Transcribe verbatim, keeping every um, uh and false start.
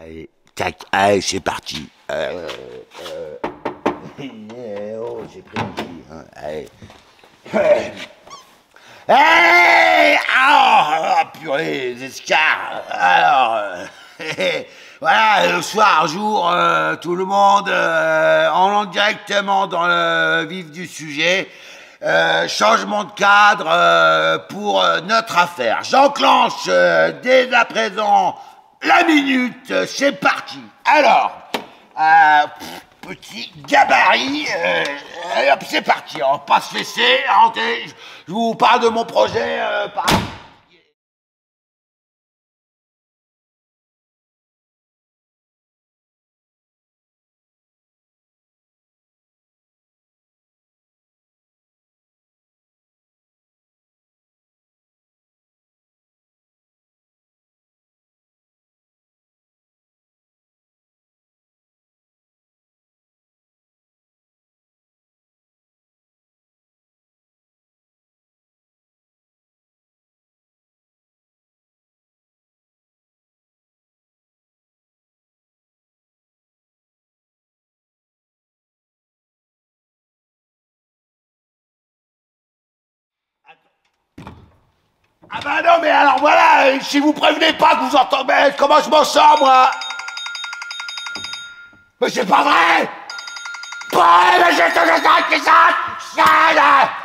Allez, tac, allez, c'est parti. Euh, euh, euh, oh, j'ai pris un petit, hein, allez. Hey, ah, oh, purée, les escarres. Alors, euh, voilà, le soir, jour, euh, tout le monde, euh, on entre directement dans le vif du sujet. Euh, changement de cadre euh, pour euh, notre affaire. J'enclenche euh, dès à présent la minute, c'est parti. Alors, euh, pff, petit gabarit, euh, allez hop, c'est parti, on va pas se laisser, rentrez, je vous parle de mon projet euh, par... Ah bah non, mais alors voilà, si vous prévenez pas que vous entendez, comment je m'en sors, moi? Mais c'est pas vrai! Ouais, mais je te le sens qui chante!